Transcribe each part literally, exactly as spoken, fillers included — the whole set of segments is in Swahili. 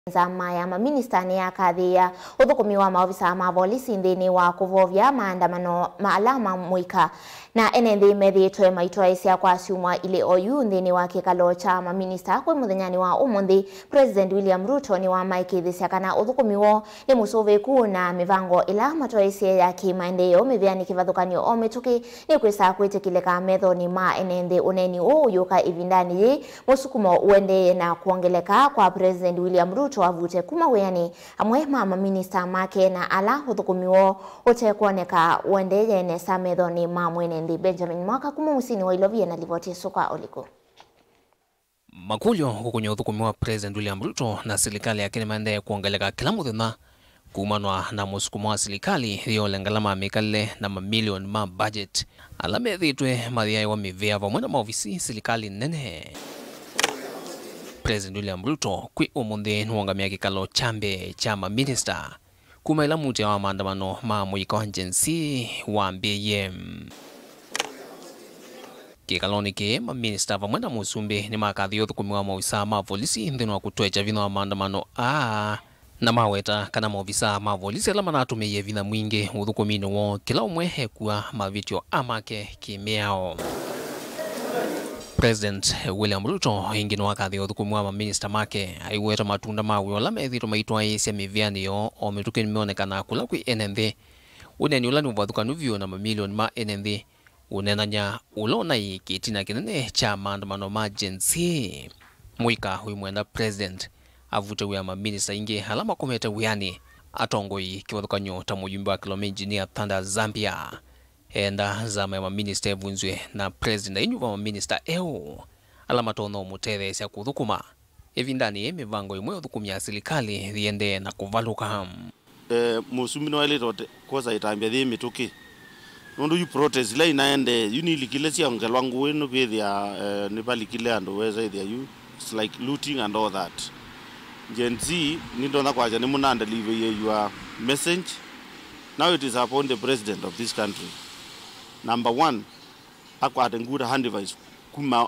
Zama ya maminista ni akathia uthukumiwa maofisa ma polisi nthini wa kuvovya maandamano maalama mwika na enethi methitwe maitwa isia kwa ciumwa ile oyu nthini wa kikalo cha maminista kwi muthenyani wa umuthi. President William Ruto ni wa maikithisia kana uthukumiwo ni musuviku na mivango ila matwa isia ya kimaendeleo miviani kivathukanio o mituki ni kwisa kwitikilika methoni ma enethi uneni uyu ka ivindani yi musukumo uende na kuongeleka kwa President William Ruto avute kuma weani amwe mama minister make na ala uthukumiwo utekuoneka uende yene sa methoni ma mwene ndi Benjamin Mwaka kuma musini wa Ilovia na livoti suka oliko. Makulyo kukunyo uthukumiwa President William Ruto na serikali yake nimaende kuongeleka kila muthenya kumanwa na musukumo wa serikali yo lengalama mikale na mamilion ma budget ala methitwe mathia wa mivea vamwe na maofisi serikali nene. President William Ruto kwi umuthi nuongamia kikalo chambe cha maminista kuma ila mutia wa maandamano ma mwika wa njensi wa B M. Kikalo niki maminista vamwe na musumbi ni makathi uthukumiwa maofisa ma polisi nthini wa kutwecha vina wa maandamano a na maweta kana maofisa ma polisi ala manatumiye vina mwingi uthukumini wo kila umwe hekua mavitio amake kimiao. President William Ruto ingino wakathi uthukumiwa maminista make aiweta matunda mawe ola methito maitwa isia miviani yo o mituki nimeonekana kula kwi N N V uneni ula nuvathukanu vyo na mamilioni ma N N V unenanya ulona ikitina kinene cha maandamano ma jensi mwika hui mwenda president avute wia maminista ingi halama komete wiani atongoi kivathukanyo ta mujumbe wa kilome engineer Thunder Zambia enda zama ya maminista evunzwe na president inyuva maminista eo alama tono mutere sia kuthukuma evindani ye mivango imwe uthukumia serikali thiende na kuvaluka. Eh, musumino wale rote koza itambia thi mituki nundu yu protest la inaende unilikile sia ngelwangu wenu kwithia uh, nibalikile andu weza ithia you it's like looting and all that. Gen Z nindona kwaja ni muna deliver your message. Now it is upon the president of this country. Number one, akwate good hand device kuma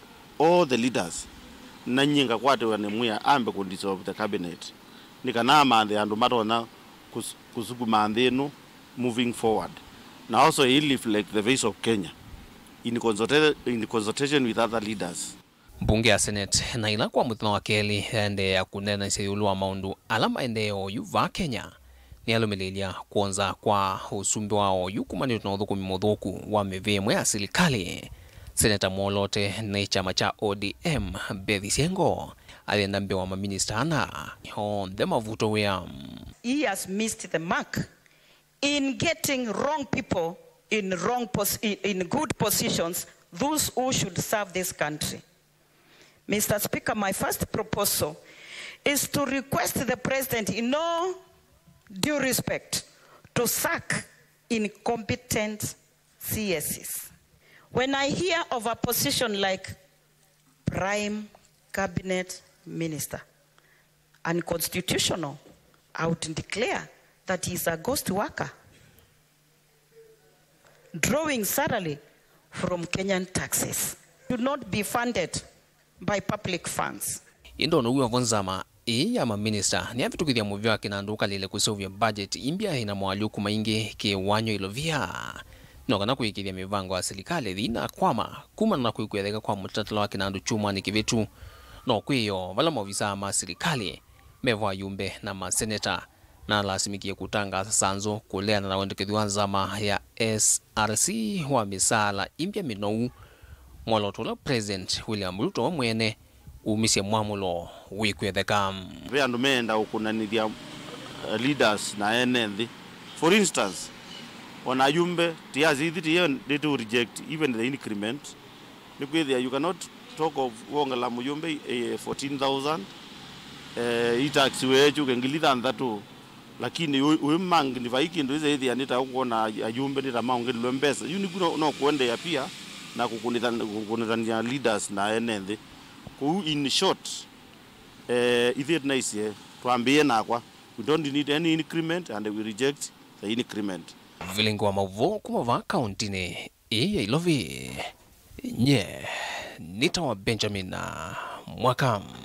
all the leaders nanyinga kwate wane muya ambe kundissolve the cabinet nikana mande andu matona kusukuma ndenu moving forward. Now also he live like the face of Kenya in consultation in consultation with other leaders. Mbunge ya Senate na ila kwa muthina wa keli ende ya kunena iseyulu wa maundu alama ende o yuva Kenya ni alumililia kuonza kwa usumbi wao yukumani na uthukumi muthuku wa mivemwe ya serikali. Senator Mwolote na chama cha O D M Bethi Siengo alienda mbe wa maminista ana on the mavuto wea. He has missed the mark in getting wrong people in wrong pos in, in good positions, those who should serve this country. Mister Speaker, my first proposal is to request the president in no due respect to sack incompetent C S Es. When I hear of a position like prime cabinet minister, unconstitutional, I would declare that he is a ghost worker, drawing salary from Kenyan taxes, should not be funded by public funds. Indo no uwa vonzama e ya maminista ni avitukithia muvyo akinanduka lile kusovya budget imbia ina mwaluku maingi ke wanyo Ilovia no kana kuikithia mivango wa serikali thina kwama kuma na kuikwetheka kwa mutatalo wa kinandu chuma ni kivitu no kwiyo vala maofisa ma serikali meva yumbe na maseneta na lasimikie kutanga sanzo kuleana na wendekithwa zama ya S R C wa misala imbia minou mwalotola President William Ruto mwene umisye mwamulo wikwetheka ve andu meenda ukunanithia uh, leaders na N N V. For instance, on ayumbe tiazi thiti they to reject even the increment. Nikwithia you cannot talk of wongala muyumbe uh, fourteen thousand eh uh, itax weju kengilitha ndatu lakini uimang ni vaiki ndo ize ithia nita kuona ayumbe nita maunge lwembesa you ni no kuende ya pia na kukunithania leaders na N N V. Ku in short uh, if it nice here tuambie nakwa we don't need any increment and we reject the increment. Vilingo wa mauvo kumava county ne iya Ilovi nye nita wa Benjamin Mwaka.